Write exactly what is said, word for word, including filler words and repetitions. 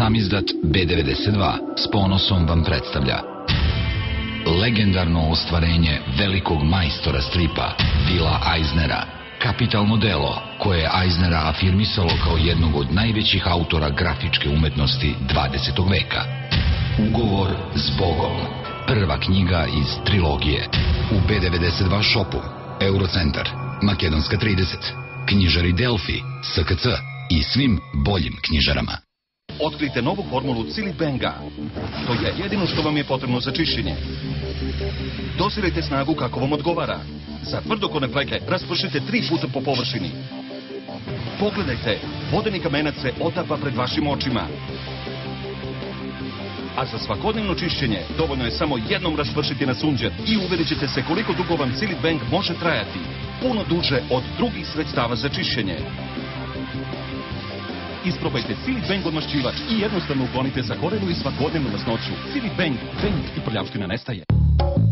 Samizdat B devedeset dva s ponosom vam predstavlja legendarno ostvarenje velikog majstora stripa Willa Eisnera, kapitalno delo koje je Eisnera afirmisalo kao jednog od najvećih autora grafičke umetnosti dvadesetog veka. Ugovor s Bogom, prva knjiga iz trilogije, u B devedeset dva shopu, Eurocentar, Makedonska trideset, knjižari Delfi, S K C i svim boljim knjižarama. Otkrijte novu formulu Cilibenga. To je jedino što vam je potrebno za čišćenje. Dosirajte snagu kako vam odgovara. Za tvrdokorne fleke raspršite tri puta po površini. Pogledajte, vodeni kamenac se otapa pred vašim očima. A za svakodnevno čišćenje dovoljno je samo jednom raspršiti na sunđer i uverit ćete se koliko dugo vam Cilibeng može trajati. Puno duže od drugih sredstava za čišćenje. Isprobajte Cilibeng odmašćivač i jednostavno uklonite zakorenu i svakodnevnu masnoću. Cilibeng, Beng i prljavština nestaje.